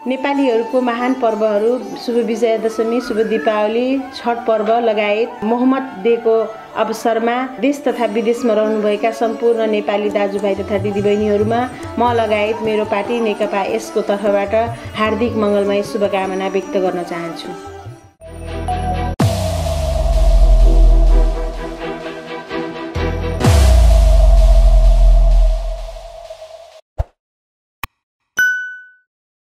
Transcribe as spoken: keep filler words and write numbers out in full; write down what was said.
नेपालीहरूको महान पर्वहरू शुभ विजया दशमी, शुभ दीपावली, छठ पर्व लगायत मोहम्मद डेको अवसरमा देश तथा विदेशमा रहनुभएका सम्पूर्ण नेपाली दाजुभाइ तथा दिदीबहिनीहरूमा म लगायत मेरो पार्टी नेकपा यसको तर्फबाट हार्दिक मङ्गलमय शुभकामना व्यक्त गर्न चाहन्छु।